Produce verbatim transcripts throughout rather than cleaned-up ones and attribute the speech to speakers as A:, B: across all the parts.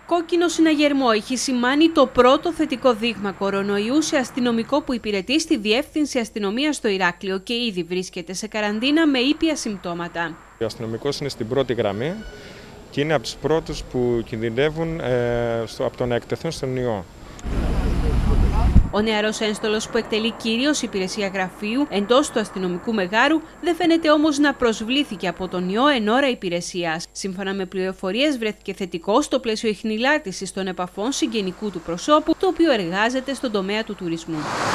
A: Κόκκινο συναγερμό έχει σημάνει το πρώτο θετικό δείγμα κορονοϊού σε αστυνομικό που υπηρετεί στη Διεύθυνση Αστυνομίας στο Ηράκλειο και ήδη βρίσκεται σε καραντίνα με ήπια συμπτώματα.
B: Ο αστυνομικός είναι στην πρώτη γραμμή και είναι από τους πρώτους που κινδυνεύουν ε, στο, από το να εκτεθούν στον ιό.
A: Ο νεαρός ένστολος που εκτελεί κυρίως υπηρεσία γραφείου εντός του αστυνομικού μεγάρου δεν φαίνεται όμως να προσβλήθηκε από τον ιό εν ώρα υπηρεσίας. Σύμφωνα με πληροφορίες, βρέθηκε θετικό στο πλαίσιο ιχνηλάτησης των επαφών συγγενικού του προσώπου, το οποίο εργάζεται στον τομέα του τουρισμού.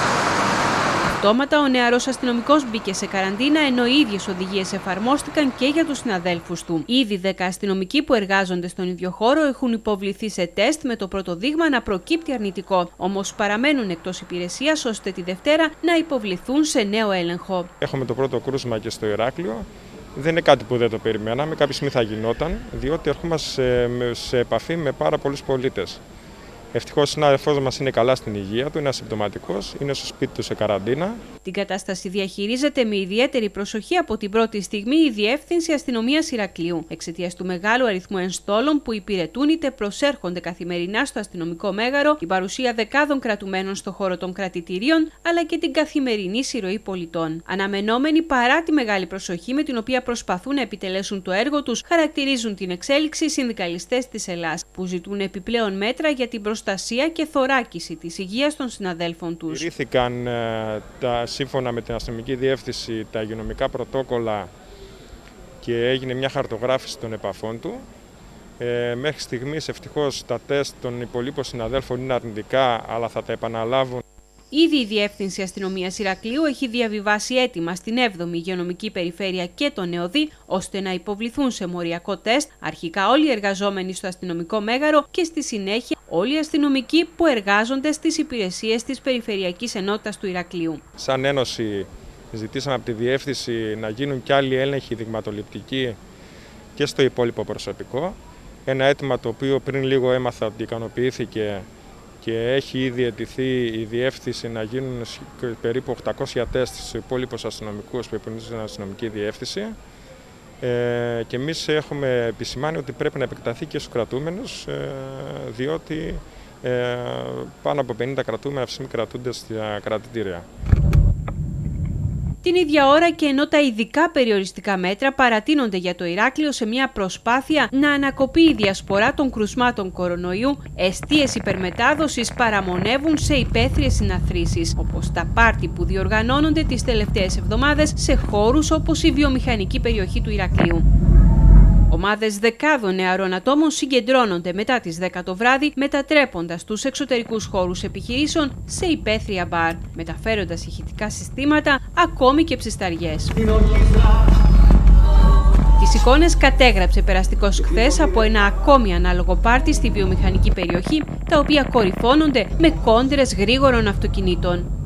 A: Αυτόματα ο νεαρός αστυνομικός μπήκε σε καραντίνα, ενώ οι ίδιες οδηγίες εφαρμόστηκαν και για τους συναδέλφους του. Ήδη δέκα αστυνομικοί που εργάζονται στον ίδιο χώρο έχουν υποβληθεί σε τεστ με το πρώτο δείγμα να προκύπτει αρνητικό. Όμως παραμένουν εκτός υπηρεσίας ώστε τη Δευτέρα να υποβληθούν σε νέο έλεγχο.
B: Έχουμε το πρώτο κρούσμα και στο Ηράκλειο. Δεν είναι κάτι που δεν το περιμέναμε, κάποια στιγμή θα γινόταν, διότι ερχόμαστε σε, σε επαφή με πάρα πολλούς πολίτες. Ευτυχώς ο συνάδελφός μας είναι καλά στην υγεία του, είναι ασυμπτωματικός, είναι στο σπίτι του σε καραντίνα.
A: Την κατάσταση διαχειρίζεται με ιδιαίτερη προσοχή από την πρώτη στιγμή η Διεύθυνση Αστυνομίας Ηρακλείου, εξαιτίας του μεγάλου αριθμού ενστόλων που υπηρετούν είτε προσέρχονται καθημερινά στο αστυνομικό μέγαρο, την παρουσία δεκάδων κρατουμένων στο χώρο των κρατητηρίων, αλλά και την καθημερινή συρροή πολιτών. Αναμενόμενοι παρά τη μεγάλη προσοχή με την οποία προσπαθούν να επιτελέσουν το έργο τους, χαρακτηρίζουν την εξέλιξη οι συνδικαλιστές της Ελλάς, που ζητούν επιπλέον μέτρα για την προστασία και θωράκιση της υγείας των συναδέλφων τους.
B: Τηρήθηκαν ε, τα, σύμφωνα με την αστυνομική διεύθυνση τα υγειονομικά πρωτόκολλα και έγινε μια χαρτογράφηση των επαφών του. Ε, μέχρι στιγμής ευτυχώς τα τεστ των υπολείπων συναδέλφων είναι αρνητικά, αλλά θα τα επαναλάβουν.
A: Ήδη η Διεύθυνση Αστυνομίας Ηρακλείου έχει διαβιβάσει έτοιμα στην έβδομη Υγειονομική Περιφέρεια και τον ΕΟΔΗ, ώστε να υποβληθούν σε μοριακό τεστ αρχικά όλοι οι εργαζόμενοι στο αστυνομικό μέγαρο και στη συνέχεια όλοι οι αστυνομικοί που εργάζονται στις υπηρεσίες της Περιφερειακής Ενότητας του Ηρακλείου.
B: Σαν Ένωση ζητήσαμε από τη Διεύθυνση να γίνουν και άλλοι έλεγχοι δειγματοληπτικοί και στο υπόλοιπο προσωπικό. Ένα αίτημα το οποίο πριν λίγο έμαθα ότι ικανοποιήθηκε και έχει ήδη αιτηθεί η Διεύθυνση να γίνουν περίπου οκτακόσια τεστ στους υπόλοιπους αστυνομικούς που υπηρετούν στην αστυνομική διεύθυνση. Ε, και εμείς έχουμε επισημάνει ότι πρέπει να επεκταθεί και στους κρατούμενους, ε, διότι ε, πάνω από πενήντα κρατούμενα αυτή τη στιγμή κρατούνται στα κρατητήρια.
A: Την ίδια ώρα και ενώ τα ειδικά περιοριστικά μέτρα παρατείνονται για το Ηράκλειο σε μια προσπάθεια να ανακοπεί η διασπορά των κρουσμάτων κορονοϊού, εστίες υπερμετάδοσης παραμονεύουν σε υπαίθριες συναθρήσεις, όπως τα πάρτι που διοργανώνονται τις τελευταίες εβδομάδες σε χώρους όπως η βιομηχανική περιοχή του Ηρακλείου. Ομάδες δεκάδων νεαρών ατόμων συγκεντρώνονται μετά τις δέκα το βράδυ, μετατρέποντας τους εξωτερικούς χώρους επιχειρήσεων σε υπαίθρια μπαρ, μεταφέροντας ηχητικά συστήματα, ακόμη και ψισταριές. Τις εικόνες κατέγραψε περαστικός χθες από ένα ακόμη ανάλογο πάρτι στη βιομηχανική περιοχή, τα οποία κορυφώνονται με κόντρες γρήγορων αυτοκινήτων.